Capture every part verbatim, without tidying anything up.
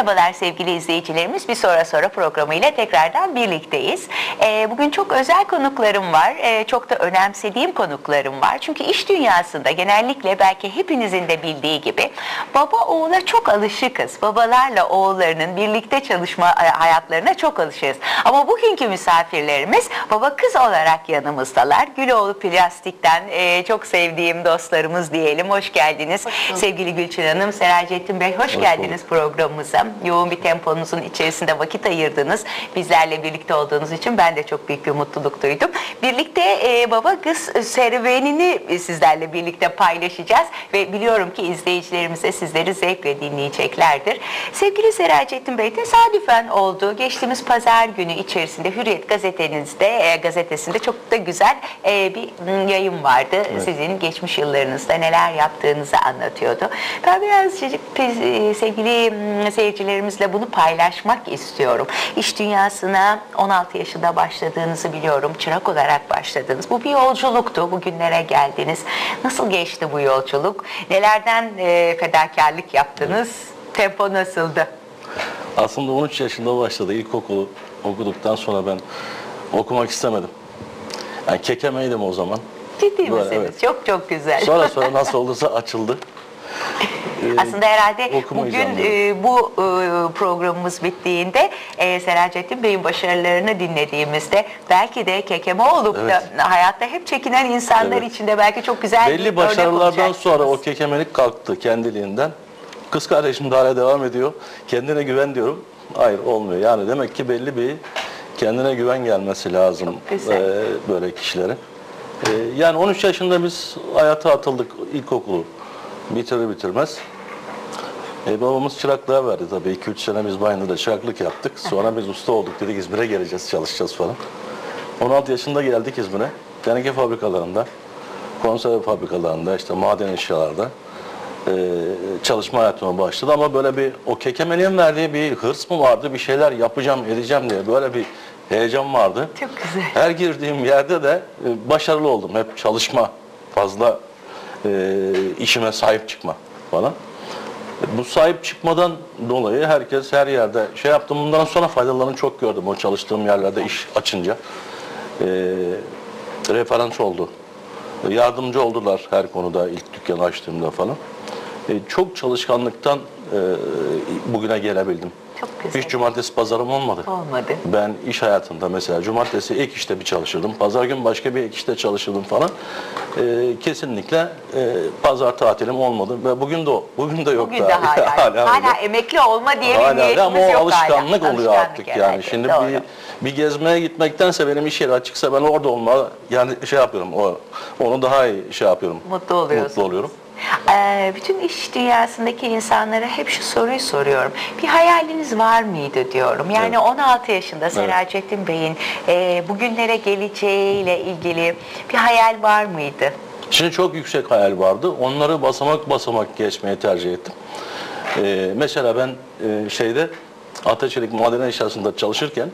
Merhabalar sevgili izleyicilerimiz. Bir Sonra Sonra programıyla tekrardan birlikteyiz. Ee, bugün çok özel konuklarım var. Ee, çok da önemsediğim konuklarım var. Çünkü iş dünyasında genellikle belki hepinizin de bildiği gibi baba oğula çok alışıkız. Babalarla oğullarının birlikte çalışma hayatlarına çok alışığız. Ama bugünkü misafirlerimiz baba kız olarak yanımızdalar. Güloğlu Plastik'ten e, çok sevdiğim dostlarımız diyelim. Hoş geldiniz. Hoş sevgili Gülçin Hanım, Seracettin Bey hoş, hoş geldiniz bulduk. Programımıza. Yoğun bir temponuzun içerisinde vakit ayırdınız. Bizlerle birlikte olduğunuz için ben de çok büyük bir mutluluk duydum. Birlikte e, baba kız serüvenini sizlerle birlikte paylaşacağız ve biliyorum ki izleyicilerimiz de sizleri zevkle dinleyeceklerdir. Sevgili Seracettin Bey, tesadüfen oldu. Geçtiğimiz pazar günü içerisinde Hürriyet gazetenizde, e, gazetesinde çok da güzel e, bir yayın vardı. Evet. Sizin geçmiş yıllarınızda neler yaptığınızı anlatıyordu. Ben birazcık sevgili seyircilerimizle bunu paylaşmak istiyorum. İş dünyasına on altı yaşında başladığınızı biliyorum. Çırak olarak başladınız. Bu bir yolculuktu. Bugünlere geldiniz. Nasıl geçti bu yolculuk? Nelerden e, fedakarlık yaptınız? Evet. Tempo nasıldı? Aslında on üç yaşında başladı. İlkokulu okuduktan sonra ben okumak istemedim. Yani kekemeydim o zaman. Ciddi misiniz? Evet. Çok çok güzel. Sonra sonra nasıl olursa açıldı. Aslında herhalde bugün e, bu e, programımız bittiğinde e, Seracettin Bey'in başarılarını dinlediğimizde belki de kekeme olup evet. da hayatta hep çekinen insanlar evet. için de belki çok güzel belli bir başarılardan sonra o kekemelik kalktı kendiliğinden. Kız kardeşim de hala devam ediyor. Kendine güven diyorum. Hayır olmuyor. Yani demek ki belli bir kendine güven gelmesi lazım e, böyle kişilere. E, yani on üç yaşında biz hayata atıldık ilkokulu. Bitirir bitirmez. E, babamız çıraklığa verdi tabii. iki üç sene biz Bayındır'da çıraklık yaptık. Sonra biz usta olduk dedik, İzmir'e geleceğiz, çalışacağız falan. on altı yaşında geldik İzmir'e. Teneke fabrikalarında, konserve fabrikalarında, işte maden eşyalarda e, çalışma hayatıma başladı. Ama böyle bir, o kekemeliğin verdiği bir hırs mı vardı? Bir şeyler yapacağım, edeceğim diye böyle bir heyecan vardı. Çok güzel. Her girdiğim yerde de e, başarılı oldum. Hep çalışma, fazla E, işime sahip çıkma falan. Bu sahip çıkmadan dolayı herkes her yerde şey yaptım. Bundan sonra faydalarını çok gördüm o çalıştığım yerlerde iş açınca. E, referans oldu. Yardımcı oldular her konuda ilk dükkanı açtığımda falan. E, çok çalışkanlıktan e, bugüne gelebildim. Çok güzel. Hiç cumartesi pazarım olmadı. Olmadı. Ben iş hayatında mesela cumartesi ek işte bir çalışırdım. Pazar gün başka bir ek işte çalışırdım falan. Ee, kesinlikle e, pazar tatilim olmadı ve bugün de bugün de yok. Bugün de hala. hala, hala emekli olma diye hala, bir niyetimiz ama o yok alışkanlık hala. oluyor Alışkanlık artık herhalde. yani. Şimdi Doğru. bir, bir gezmeye gitmektense benim iş yeri açıksa ben orada olma yani şey yapıyorum. O onu daha iyi şey yapıyorum. Mutlu oluyorsunuz. Mutlu oluyorum. Ee, bütün iş dünyasındaki insanlara hep şu soruyu soruyorum. Bir hayaliniz var mıydı diyorum. Yani evet. on altı yaşında Seracettin evet. Bey'in e, bugünlere geleceğiyle ilgili bir hayal var mıydı? Şimdi çok yüksek hayal vardı. Onları basamak basamak geçmeyi tercih ettim. Ee, mesela ben e, şeyde Ataçelik maden eşyasında çalışırken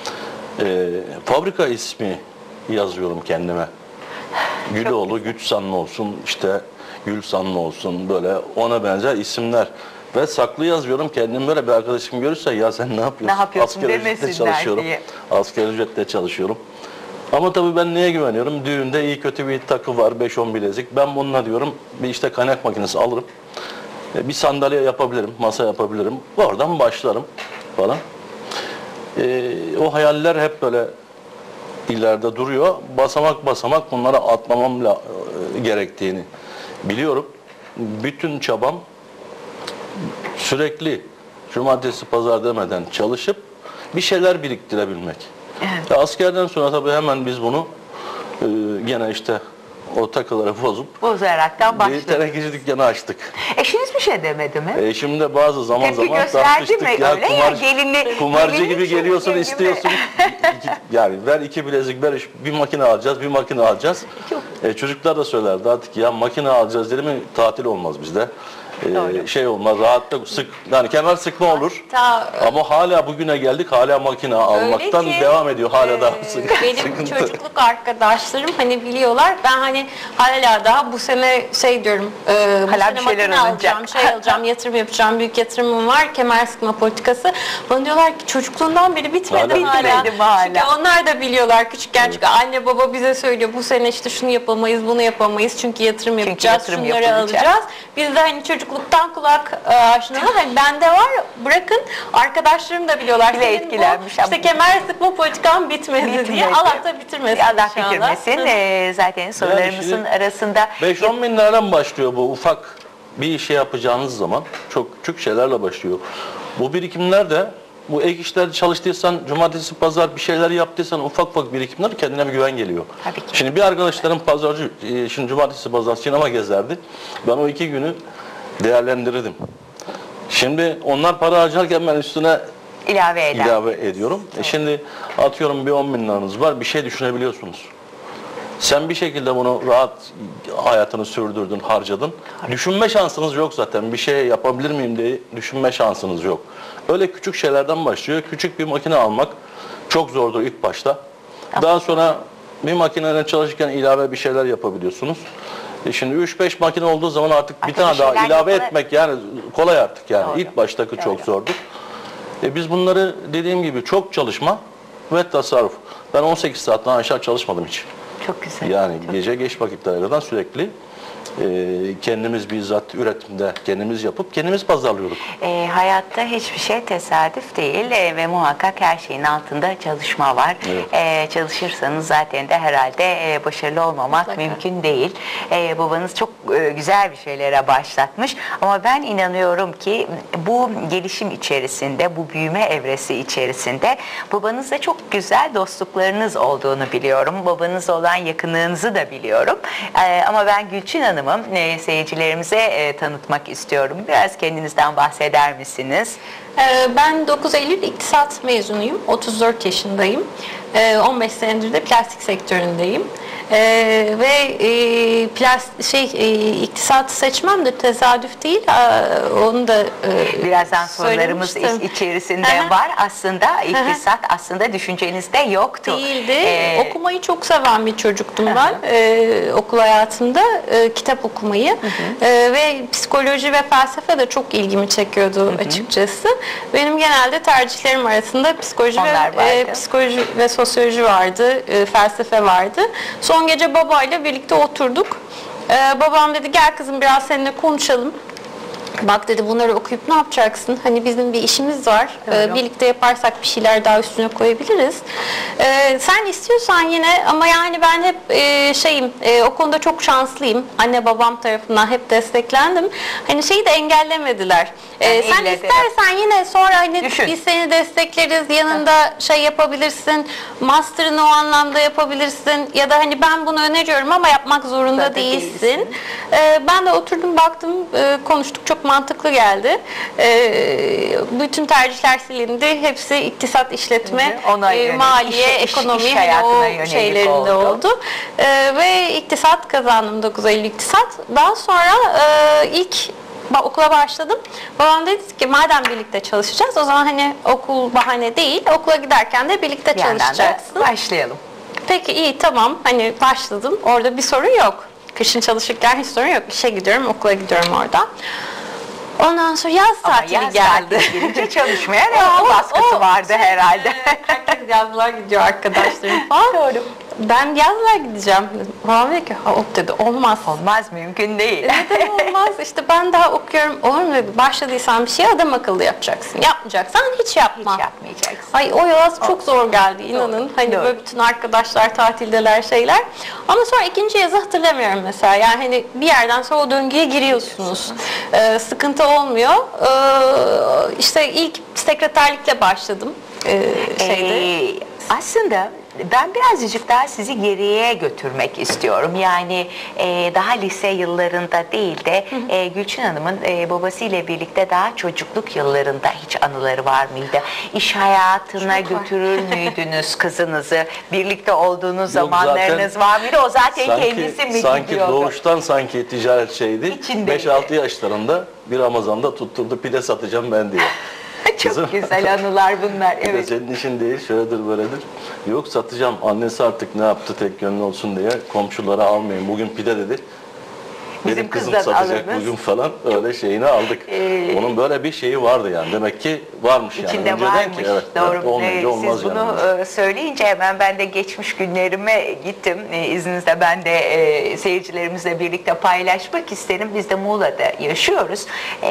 e, fabrika ismi yazıyorum kendime. Güloğlu, Güçsanlı olsun, işte Gülsanlı olsun, böyle ona benzer isimler. Ve saklı yazıyorum. Kendim böyle bir arkadaşım görürse ya sen ne yapıyorsun? Ne yapıyorsun Asgari ücretle çalışıyorum. Diye. Asgari ücretle çalışıyorum. Ama tabii ben neye güveniyorum? Düğünde iyi kötü bir takı var, beş on bilezik. Ben bununla diyorum bir işte kaynak makinesi alırım. Bir sandalye yapabilirim, masa yapabilirim. Oradan başlarım falan. Ee, o hayaller hep böyle ileride duruyor. Basamak basamak bunları atlamam gerektiğini biliyorum. Bütün çabam sürekli cumartesi pazar demeden çalışıp bir şeyler biriktirebilmek. Evet. Ya askerden sonra tabii hemen biz bunu e, gene işte o takıları bozup bozaraktan başladık. Bir tenekeci dükkanı açtık. Eşiniz bir şey demedi mi? Eşim de bazı zaman Tepki zaman tartıştık. Mi? Ya, öyle kumar, ya gelinli, kumarcı gelinli gibi geliyorsun gibi. istiyorsun. iki, yani ver iki bilezik ver bir makine alacağız bir makine alacağız. E, çocuklar da söylerdi artık ya makine alacağız dedi mi tatil olmaz bizde. e, şey olmaz, rahatla sık, yani kemer sıkma olur. Hatta, Ama hala bugüne geldik, hala makine almaktan ki, devam ediyor, hala e, daha sık. Benim sıkıntı. çocukluk arkadaşlarım hani biliyorlar. Ben hani hala daha bu sene şey diyorum, e, bu Hala sene bir şeyler makine alınacak. alacağım, şey alacağım, yatırım yapacağım, büyük yatırımım var, kemer sıkma politikası. Bana diyorlar ki çocukluğundan beri bitmedi Hala hala. bitmedi mi hala? Çünkü onlar da biliyorlar küçükken, çünkü anne baba bize söylüyor bu sene işte şunu yapamayız, bunu yapamayız çünkü yatırım Çünkü yapacağız, yatırım şunları yapılacak. alacağız. Biz de hani çocukluktan kulak e, aşinalı. Hani bende var, bırakın arkadaşlarım da biliyorlar. Bile Senin etkilenmiş bu işte ama- kemer sıkma politikan bitmedi, Bitmedi. diye. Allah da bitirmesin Allah inşallah. bitirmesin. Ee, zaten sorularımızın şimdi arasında beş on bin liradan başlıyor bu ufak bir işe yapacağınız zaman. Çok küçük şeylerle başlıyor. Bu birikimler de, bu ek işlerde çalıştıysan, cumartesi pazar bir şeyler yaptıysan ufak ufak birikimler kendine bir güven geliyor. Tabii ki. Şimdi bir arkadaşlarım pazarcı, e, şimdi cumartesi pazar sinema gezerdi. Ben o iki günü değerlendirirdim. Şimdi onlar para harcarken ben üstüne ilave eder. ilave ediyorum. E şimdi atıyorum bir on bin liranız var, bir şey düşünebiliyorsunuz. Sen bir şekilde bunu rahat hayatını sürdürdün, harcadın. Düşünme şansınız yok zaten. Bir şey yapabilir miyim diye düşünme şansınız yok. Öyle küçük şeylerden başlıyor. Küçük bir makine almak çok zordur ilk başta. Daha sonra bir makineyle çalışırken ilave bir şeyler yapabiliyorsunuz. E şimdi üç beş makine olduğu zaman artık bir Artık tane bir daha şeyler ilave yapıla- etmek yani kolay artık yani. Doğru. İlk baştaki çok Doğru. zordur. E biz bunları dediğim gibi çok çalışma ve tasarruf. Ben on sekiz saatten aşağı çalışmadım hiç. Çok güzel. Yani Çok gece geç vakitlere kadar sürekli e, kendimiz bizzat üretimde kendimiz yapıp kendimiz pazarlıyorduk. E, hayatta hiçbir şey tesadüf değil e, ve muhakkak her şeyin altında çalışma var. Evet. E, çalışırsanız zaten de herhalde e, başarılı olmamak Mutlaka. mümkün değil. E, babanız çok e, güzel bir şeylere başlatmış ama ben inanıyorum ki bu gelişim içerisinde, bu büyüme evresi içerisinde babanızla çok güzel dostluklarınız olduğunu biliyorum. Babanızla olan yakınlığınızı da biliyorum. E, ama ben Gülçin Hanım'ı e, seyircilerimize e, tanıtmak istiyorum. Biraz kendinizden bahseder misiniz? Ee, Ben dokuz Eylül İktisat mezunuyum. otuz dört yaşındayım. Ee, on beş senedir de plastik sektöründeyim. Ee, ve e, plastik şey e, iktisat seçmem de tesadüf değil. Ee, onu da e, Birazdan sorularımız söylemiştim. iç- içerisinde Aha. var. Aslında iktisat aslında düşüncenizde yoktu. Değildi. Ee, Okumayı çok seven bir çocuktum ben. Ee, okul hayatımda e, kitap okumayı Ee, ve psikoloji ve felsefe de çok ilgimi çekiyordu açıkçası. Benim genelde tercihlerim arasında psikoloji Onlar ve e, vardı. psikoloji ve sosyoloji vardı, e, felsefe vardı. Son gece babayla birlikte oturduk. Ee, babam dedi gel kızım biraz seninle konuşalım. Bak dedi bunları okuyup ne yapacaksın? Hani bizim bir işimiz var. Ee, birlikte yaparsak bir şeyler daha üstüne koyabiliriz. Ee, sen istiyorsan yine ama yani ben hep e, şeyim e, o konuda çok şanslıyım. Anne babam tarafından hep desteklendim. Hani şeyi de engellemediler. Ee, Yani sen ille de- istersen yine sonra hani Düşün. biz seni destekleriz. Yanında şey yapabilirsin. Master'ını o anlamda yapabilirsin. Ya da hani ben bunu öneriyorum ama yapmak zorunda Zorunda değilsin. değilsin. Ee, ben de oturdum baktım e, konuştuk çok mantıklı geldi. Ee, bütün tercihler silindi. Hepsi iktisat, işletme, Ona e, yönelik, maliye, iş- iş- ekonomi iş hani hayatına o yönelik şeylerinde oldu. oldu. Ee, ve iktisat kazandım dokuz Eylül iktisat. Daha sonra e, ilk ba- okula başladım. Babam dedi ki madem birlikte çalışacağız o zaman hani okul bahane değil. Okula giderken de birlikte bir yandan da çalışacaksın. başlayalım. Peki iyi tamam hani başladım. Orada bir sorun yok. Kışın çalışırken hiç sorun yok. İşe gidiyorum, okula gidiyorum orada. Ondan sonra yaz Ama tatili yaz geldi. tatili gelince çalışmaya O- devam o- baskısı o vardı şey, herhalde. e, Herkes yazlığa gidiyor arkadaşlarım falan. Doğru. Ben yazlığa gideceğim dedim. Babam dedi ki hop dedi olmaz. Olmaz, mümkün değil. Neden olmaz? İşte ben daha okuyorum. Olur mu dedi. Başladıysan bir şey adam akıllı yapacaksın. Yapmayacaksan hiç yapma. Hiç yapmayacaksın. Ay o yaz çok zor geldi inanın. Hani doğru. böyle bütün arkadaşlar tatildeler şeyler. Ama sonra ikinci yazı hatırlamıyorum mesela. Yani hani bir yerden sonra o döngüye giriyorsunuz. Ee, sıkıntı olmuyor. Ee, işte ilk sekreterlikle başladım. Ee, şeyde. Ee, Aslında ben birazcık daha sizi geriye götürmek istiyorum. Yani e, daha lise yıllarında değil de e, Gülçin Hanım'ın e, babasıyla birlikte daha çocukluk yıllarında hiç anıları var mıydı? İş hayatına Çok var. götürür müydünüz kızınızı? Birlikte olduğunuz Yok, zamanlarınız zaten- var mıydı? O zaten Sanki, kendisi mi sanki gidiyordu? doğuştan sanki ticaret şeydi. İçindeydi. beş altı yaşlarında bir Ramazan'da tutturdu pide satacağım ben diye. Çok Kızım. güzel anılar bunlar. Bir de Evet. senin işin değil, şöyledir böyledir. Yok satacağım. Annesi artık ne yaptı tek gönlü olsun diye komşulara almayın. Bugün pide dedi. Bizim Benim kızım kızdan satacak alırız. bugün falan öyle şeyini aldık. Ee, Onun böyle bir şeyi vardı yani. Demek ki varmış yani. İçinde Önceden varmış. ki evet. Doğru. evet, olmayınca Evet, olmaz siz bunu yani. e, söyleyince hemen ben de geçmiş günlerime gittim. E, izninizle ben de e, seyircilerimizle birlikte paylaşmak isterim. Biz de Muğla'da yaşıyoruz.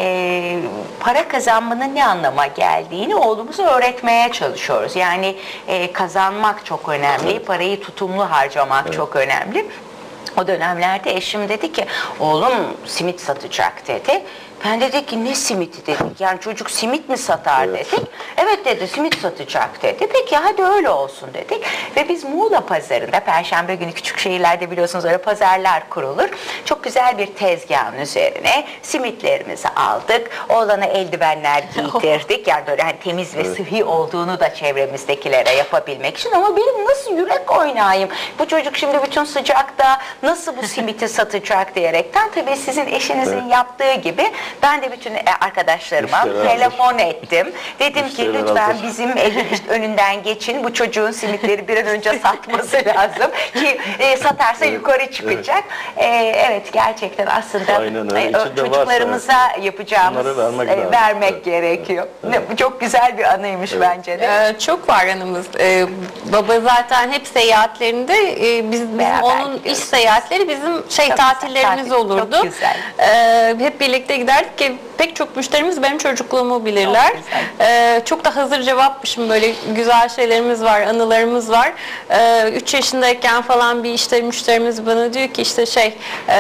E, para kazanmanın ne anlama geldiğini oğlumuza öğretmeye çalışıyoruz. Yani e, kazanmak çok önemli. Evet. Parayı tutumlu harcamak çok önemli. O dönemlerde eşim dedi ki oğlum simit satacak dedi. Ben dedik ki ne simiti dedik. Yani çocuk simit mi satar Evet. dedik. Evet dedi simit satacak dedi. Peki hadi öyle olsun dedik. Ve biz Muğla pazarında Perşembe günü küçük şehirlerde biliyorsunuz öyle pazarlar kurulur. Çok güzel bir tezgahın üzerine simitlerimizi aldık. Oğlana eldivenler giydirdik. Yani böyle hani temiz ve Evet. sıhhi olduğunu da çevremizdekilere yapabilmek için. Ama benim nasıl yürek oynayayım? Bu çocuk şimdi bütün sıcakta nasıl bu simiti satacak diyerekten tabii sizin eşinizin Evet. yaptığı gibi ben de bütün e, arkadaşlarıma Müşteriler telefon ettim. Dedim ki Müşteriler lütfen hazır. bizim evin önünden geçin. Bu çocuğun simitleri bir an önce satması lazım ki e, satarsa Evet, yukarı çıkacak. E, evet gerçekten aslında Aynen öyle. e, İçinde çocuklarımıza varsa yapacağımız bunları vermek e, lazım. vermek Evet, gerekiyor. evet, evet. Ne- Bu çok güzel bir anıymış bence de. Ee, çok var anımız. Ee, baba zaten hep seyahatlerinde e, biz, bizim Beraber onun gidiyoruz. iş seyahatleri bizim şey Çok tatillerimiz güzel, tatil, olurdu. çok güzel. Ee, hep birlikte giderdik ki pek çok müşterimiz benim çocukluğumu bilirler. Çok güzel. Ee, çok da hazır cevapmışım, böyle güzel şeylerimiz var, anılarımız var. Ee, üç yaşındayken falan bir işte müşterimiz bana diyor ki işte şey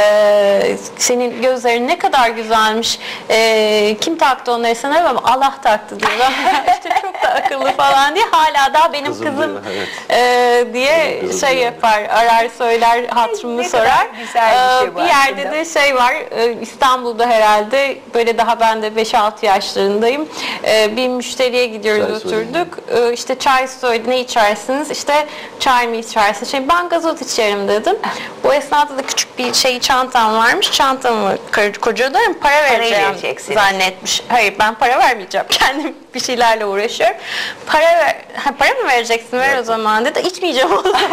e, senin gözlerin ne kadar güzelmiş. E, kim taktı onları sana? Ama Allah taktı diyor. İşte çok da akıllı falan diye hala daha benim Kızım kızım, diyor, evet. e, diye Benim kızım şey diyor. yapar, arar söyler, hatırımı Ne kadar sorar. güzel bir şey Ee, bu bir yerde aslında. de şey var, e, İstanbul'da herhalde böyle daha ben de beş altı yaşlarındayım. E, bir müşteriye gidiyoruz, Çay oturduk. E, işte çay söyledi, ne içersiniz? İşte çay mı içersin? Şey, ben gazoz içerim dedim. Bu esnada da küçük bir şey çantam varmış. Çantamı kocalarım, para vereceğim vereceksiniz. zannetmiş. Hayır, ben para vermeyeceğim. Kendim bir şeylerle uğraşıyorum. Para ver, ha, para mı vereceksin? Ver o zaman dedi. İçmeyeceğim o zaman.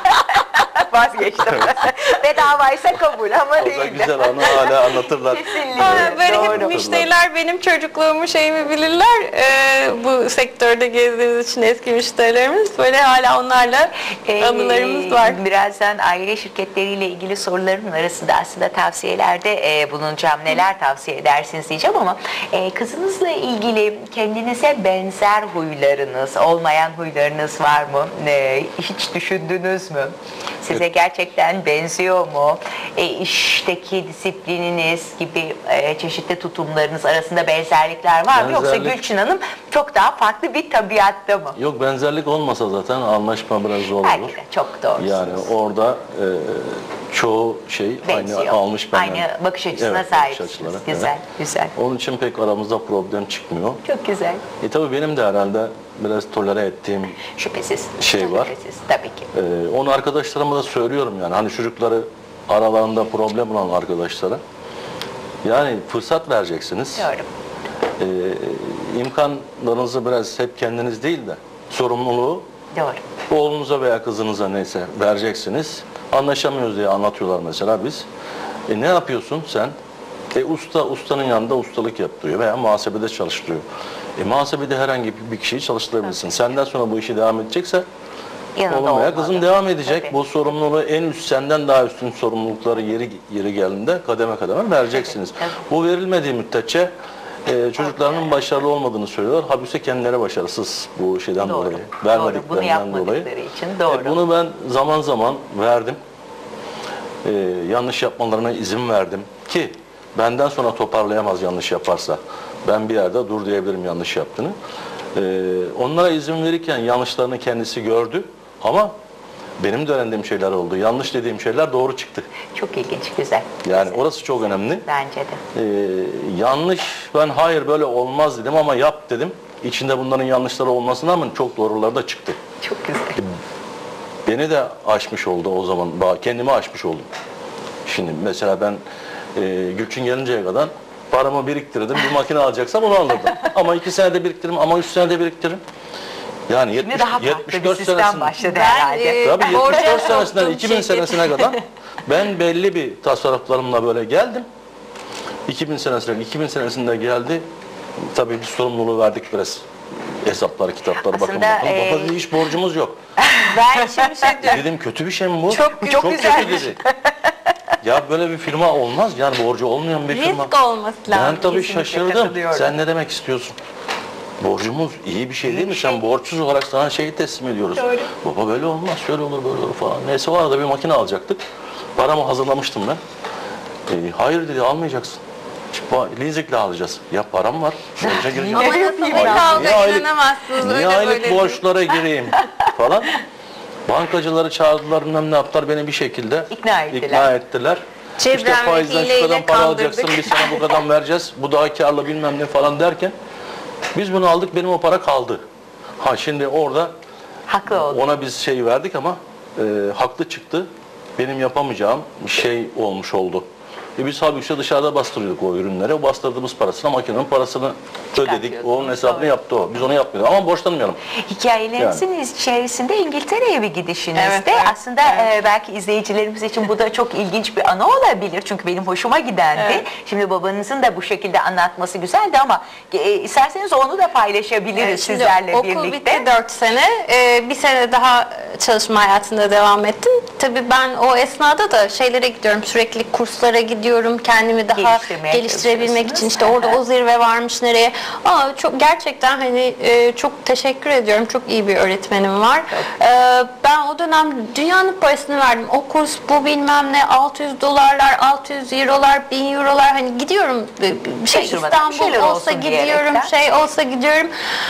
Vazgeçtim. Bedavaysa kabul ama O da değil. güzel anı hala anlatırlar. Kesinlikle. Ha, böyle hep Doğru. müşteriler benim çocukluğumu şeyimi bilirler. Ee, bu sektörde gezdiğimiz için eski müşterilerimiz böyle hala onlarla Ee, anılarımız var. Birazdan aile şirketleriyle ilgili sorularımın arasında aslında tavsiyelerde e, bulunacağım. Neler tavsiye edersiniz diyeceğim ama e, kızınızla ilgili kendinize benzer huylarınız, olmayan huylarınız var mı? E, hiç düşündünüz mü? Size gerçekten benziyor mu? E, işteki disiplininiz gibi e, çeşitli tutumlarınız arasında benzerlikler var mı? Yoksa Benzerlik- Gülçin Hanım çok daha farklı bir tabiatta mı? Yok benzerlik olmasa zaten anlaşma biraz zor olur. Belki de çok doğrusunuz. Yani orada e, çoğu şey Benziyor. aynı almış benden. Aynı bakış açısına Evet, bakış sahipsiniz. açıları, Güzel, evet. güzel. Onun için pek aramızda problem çıkmıyor. Çok güzel. E tabii benim de herhalde biraz tolere ettiğim Şüphesiz. Şey var. Şüphesiz, tabii ki. Ee, onu arkadaşlarıma da söylüyorum yani hani çocukları aralarında problem olan arkadaşlara yani fırsat vereceksiniz. Doğru. Ee, imkanlarınızı biraz hep kendiniz değil de sorumluluğu Doğru. oğlunuza veya kızınıza neyse vereceksiniz. Anlaşamıyoruz diye anlatıyorlar mesela biz. E ne yapıyorsun sen? E usta ustanın yanında ustalık yaptırıyor veya muhasebede çalıştırıyor. E muhasebede herhangi bir kişiyi çalıştırabilirsin. Senden sonra bu işi devam edecekse Yanında oğlum veya olmalı. kızım devam edecek. Tabii. Bu sorumluluğu en üst senden daha üstün sorumlulukları yeri yeri geldiğinde kademe kademe vereceksiniz. Tabii, tabii. Bu verilmediği müddetçe e, çocuklarının başarılı olmadığını söylüyorlar. Halbuki kendileri başarısız bu şeyden Doğru. dolayı. Doğru. Bunu Vermediklerinden yapmadıkları dolayı. için doğru. E, bunu ben zaman zaman verdim. E, yanlış yapmalarına izin verdim ki benden sonra toparlayamaz yanlış yaparsa. Ben bir yerde dur diyebilirim yanlış yaptığını. Ee, onlara izin verirken yanlışlarını kendisi gördü ama benim de öğrendiğim şeyler oldu. Yanlış dediğim şeyler doğru çıktı. Çok ilginç, güzel. Yani orası çok önemli. Bence de. Ee, yanlış, ben hayır böyle olmaz dedim ama yap dedim. İçinde bunların yanlışları olmasına rağmen çok doğruları da çıktı. Çok güzel. Beni de aşmış oldu o zaman. Kendimi aşmış oldum. Şimdi mesela ben e, Gülçin gelinceye kadar paramı biriktirdim. Bir makine alacaksam onu alırdım. Ama iki senede biriktiririm, ama üç senede biriktiririm. Yani Şimdi yetmiş, daha farklı yetmiş bir dört sistem senesinde, başladı Ben, herhalde. e, tabii Borca yetmiş dört senesinden soktuğum iki bin şirketi. senesine kadar ben belli bir tasarruflarımla böyle geldim. iki bin senesinde, iki bin senesinde geldi. Tabii bir sorumluluğu verdik biraz. Hesapları, kitapları bakın Aslında, bakalım. e, Baba dedi, hiç borcumuz yok. Ben şimdi şey diyorum. Dedim kötü bir şey mi bu? Çok- çok güzel. kötü dedi. Ya böyle bir firma olmaz. Yani borcu olmayan bir firma. Risk olması lazım. Ben tabii Kesinlikle şaşırdım. katılıyorum. Sen ne demek istiyorsun? Borcumuz iyi bir şey değil mi? Sen borçsuz olarak sana şeyi teslim ediyoruz. Doğru. Baba böyle olmaz, şöyle olur, böyle olur falan. Neyse o arada bir makine alacaktık. Paramı hazırlamıştım ben. E, hayır dedi, almayacaksın. Leasingle alacağız. Ya param var. Borca gireceğim. Ama Hayır, nasıl bir niye kavga aylık- inanamazsınız. Niye Öyle aylık böyle değil. borçlara gireyim falan. Bankacıları çağırdılar, bilmem ne yaptılar, beni bir şekilde İkna ettiler. ikna ettiler. Çevrem işte faizden şu hileyle kadar para kandırdık. alacaksın, biz sana bu kadar vereceğiz, bu daha karlı bilmem ne falan derken biz bunu aldık, benim o para kaldı. Ha şimdi orada Haklı oldu. ona biz şey verdik ama e, haklı çıktı. Benim yapamayacağım bir şey olmuş oldu. E biz halbuki dışarıda bastırıyorduk o ürünleri. O bastırdığımız parasına makinenin parasını ödedik. Çıkartıyorduk. Onun hesabını Doğru. yaptı o. Biz onu yapmıyorduk ama borçlanmayalım. Hikayelerinizin içerisinde İngiltere'ye bir gidişinizde Evet, evet, aslında e, belki izleyicilerimiz için bu da çok ilginç bir anı olabilir. Çünkü benim hoşuma gidendi. Evet. Şimdi babanızın da bu şekilde anlatması güzeldi ama e, isterseniz onu da paylaşabiliriz Evet, şimdi sizlerle okul birlikte. bitti dört sene. Ee, bir sene daha çalışma hayatında devam ettim. Tabii ben o esnada da şeylere gidiyorum. Sürekli kurslara gidiyorum. Kendimi daha Geliştirmeye geliştirebilmek için. çalışıyorsunuz. İşte orada o zirve varmış nereye. Aa, çok gerçekten hani e, çok teşekkür ediyorum. Çok iyi bir öğretmenim var. Ee, ben o dönem dünyanın parasını verdim. O kurs bu bilmem ne altı yüz dolarlar, altı yüz eurolar, bin eurolar. Hani gidiyorum e, şey Şaşırmadan bir şeyler İstanbul olsa olsun gidiyorum. diyerekten. Şey olsa gidiyorum.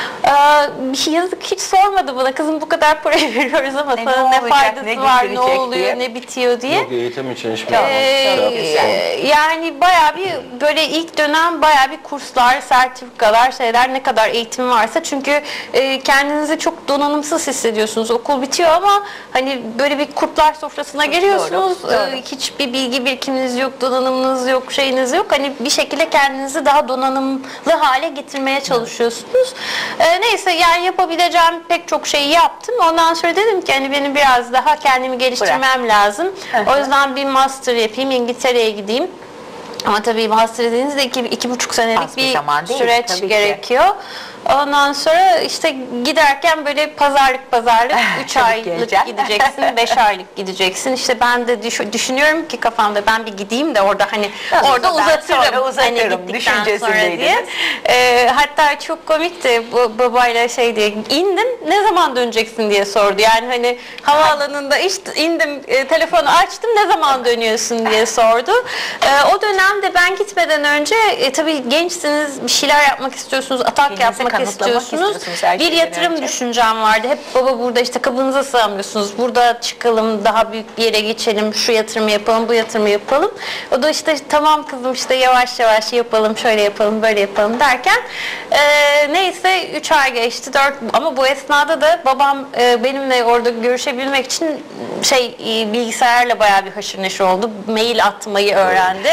Ee, yazık hiç sormadı bana. Kızım bu kadar parayı veriyoruz ama Ne sana ne olacak, faydası ne var, ne getirecek oluyor, diye. ne bitiyor diye. Yok, eğitim için hiçbir Tamam. Ee, şey yapmışsın. yani bayağı bir böyle ilk dönem bayağı bir kurslar, sertifikalar, şeyler ne kadar eğitim varsa çünkü e, kendinizi çok donanımsız hissediyorsunuz. Okul bitiyor ama hani böyle bir kurtlar sofrasına geliyorsunuz. Doğru, doğru. Ee, hiçbir bilgi birikiminiz yok, donanımınız yok, şeyiniz yok. Hani bir şekilde kendinizi daha donanımlı hale getirmeye çalışıyorsunuz. Ee, neyse yani yapabileceğim pek çok şeyi yaptım. Ondan sonra dedim ki hani benim biraz daha kendimi geliştirmem lazım. O yüzden bir master yapayım, İngiltere'ye gideyim. Ama tabii master dediğinizde iki, iki buçuk senelik Az bir bir zaman değil, süreç tabii ki. gerekiyor. Ondan sonra işte giderken böyle pazarlık pazarlık üç Çabuk aylık geleceksin. gideceksin, beş aylık gideceksin. İşte ben de düş- düşünüyorum ki kafamda ben bir gideyim de orada hani Nasıl orada olsa ben uzatırım. sonra uzatırım hani gittikten sonra düşüncesindeydiniz. diye. Ee, hatta çok komikti bu babayla şey diye indim ne zaman döneceksin diye sordu. Yani hani havaalanında işte indim e, telefonu açtım ne zaman dönüyorsun diye sordu. Ee, o dönemde ben gitmeden önce e, tabii gençsiniz bir şeyler yapmak istiyorsunuz atak Kendinizi yapmak kanıtlamak istiyorsunuz. istiyorsunuz her Bir şeyden yatırım önce. düşüncem vardı. Hep baba burada işte kabınıza sığamıyorsunuz. Burada çıkalım daha büyük bir yere geçelim. Şu yatırımı yapalım bu yatırımı yapalım. O da işte tamam kızım işte yavaş yavaş yapalım şöyle yapalım böyle yapalım derken e, neyse üç ay geçti dört ama bu esnada da babam e, benimle orada görüşebilmek için şey e, bilgisayarla bayağı bir haşır neşir oldu. Mail atmayı öğrendi.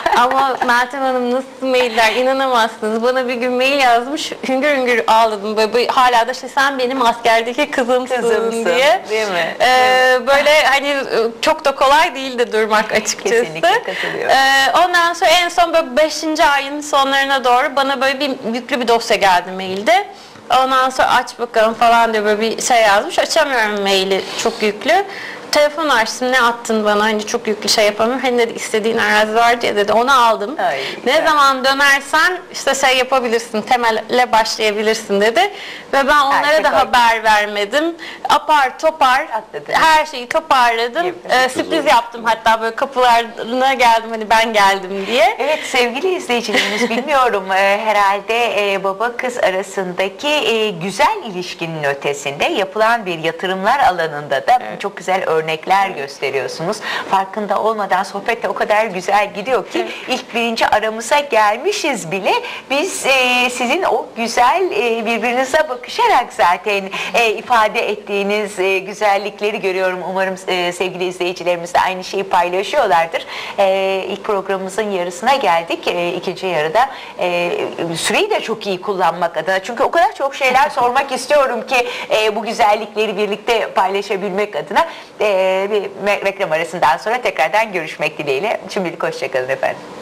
Ama Meltem Hanım nasıl mailler inanamazsınız. Bana bir gün mail yazmış. Hüngür hüngür ağladım. Böyle, böyle hala da işte sen benim askerdeki kızımsın, Kızımsın, diye. değil mi? Ee, böyle hani çok da kolay değildi durmak açıkçası. Kesinlikle katılıyorum. Ee, ondan sonra en son böyle beşinci ayın sonlarına doğru bana böyle bir yüklü bir dosya geldi mailde. Ondan sonra aç bakalım falan diye böyle bir şey yazmış. Açamıyorum maili çok yüklü. telefon açtım, ne attın bana, hani çok yüklü şey yapamıyorum. Hani dedi istediğin arazi var diye dedi, onu aldım. Ay, ne güzel. zaman dönersen işte şey yapabilirsin, temelle başlayabilirsin dedi. Ve ben onlara Erkek da erkek. haber vermedim. Apar topar Atladın. her şeyi toparladım. Gibi. Ee, sürpriz yaptım, hatta böyle kapılarına geldim, hani ben geldim diye. Evet sevgili izleyicilerimiz, bilmiyorum e, herhalde e, baba kız arasındaki e, güzel ilişkinin ötesinde yapılan bir yatırımlar alanında da Evet. çok güzel örnekler gösteriyorsunuz. Farkında olmadan sohbet de o kadar güzel gidiyor ki ilk birinci aramıza gelmişiz bile. Biz e, sizin o güzel e, birbirinize bakışarak zaten e, ifade ettiğiniz e, güzellikleri görüyorum. Umarım e, sevgili izleyicilerimiz de aynı şeyi paylaşıyorlardır. E, ilk programımızın yarısına geldik. E, ikinci yarıda e, süreyi de çok iyi kullanmak adına. Çünkü o kadar çok şeyler sormak istiyorum ki e, bu güzellikleri birlikte paylaşabilmek adına. E, bir me- reklam arasından sonra tekrardan görüşmek dileğiyle. Şimdilik hoşçakalın efendim.